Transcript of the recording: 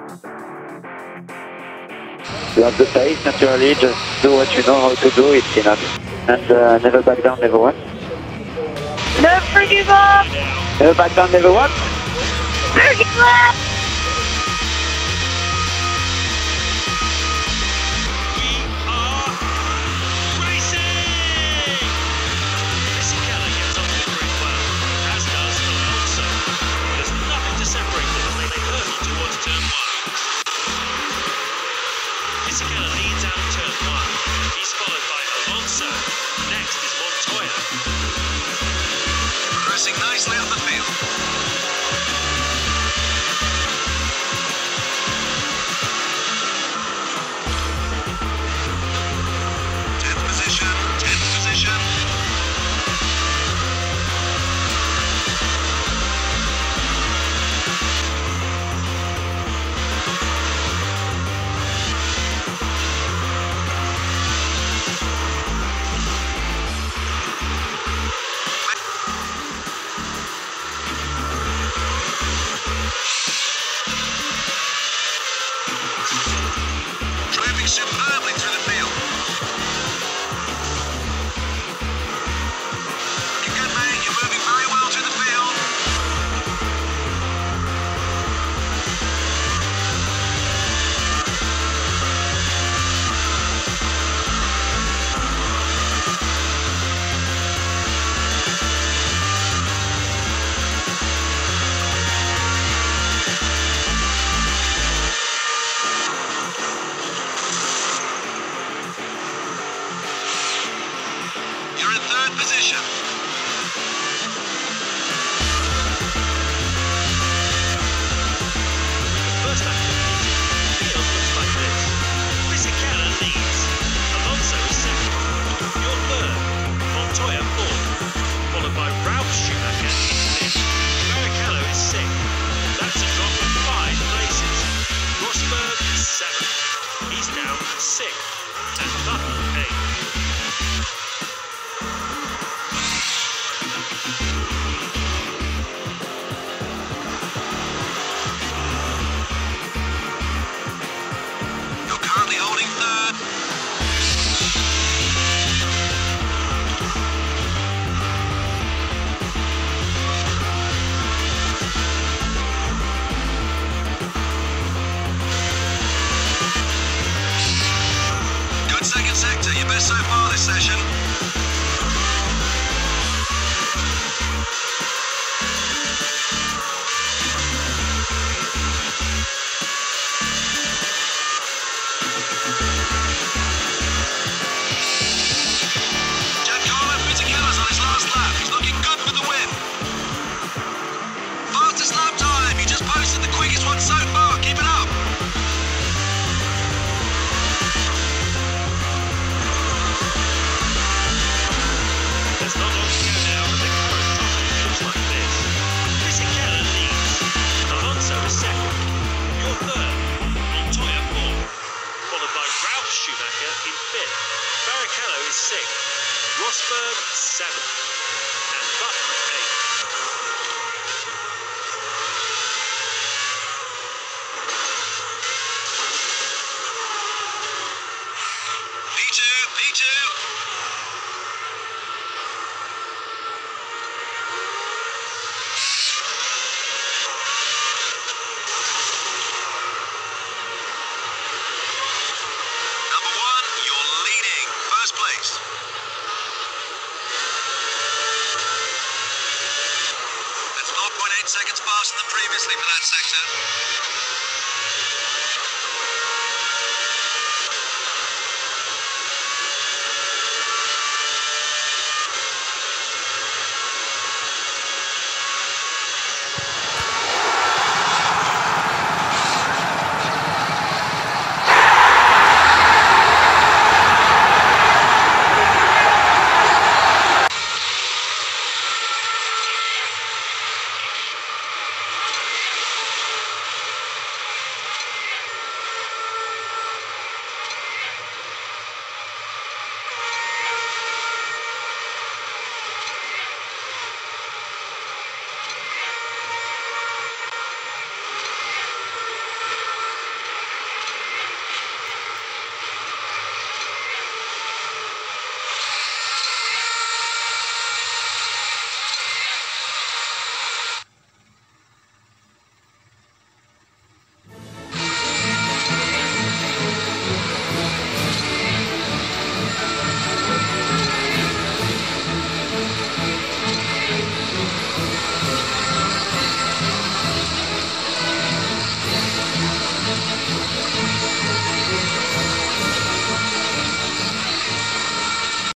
You have the pace, naturally, just do what you know how to do, it's enough. And never back down, never what? Never give up! Never back down, never what? Never give up! Leads out of turn 1. He's followed by Alonso. Next is Montoya. Progressing nicely up the field. 10th position, 10th position. Superbly through the field. Looking good, mate. You're moving very well through the field. You're in 3rd position. First activity, the field looks like this. Fisichella leads. Alonso is 2nd. You're 3rd. Montoya 4th. Followed by Ralph Schumacher in 5th. Barrichello is 6th. That's a drop of 5 places. Rosberg is 7th. He's down 6th. And Button 8th. Holding 3rd. Good 2nd sector, your best so far this session. He's looking good for the win. Fastest lap time. He just posted the quickest one so far. Keep it up. There's not long to go now, but the current topic looks like this. Fisichella leads. Alonso is 2nd. You're 3rd. Montoya 4th. Followed by Ralph Schumacher in 5th. Barrichello is 6th. Rosberg 7th. And Button 8th. P2, P2. Number 1, you're leading. 1st place. That's 0.8 seconds faster than previously for that sector.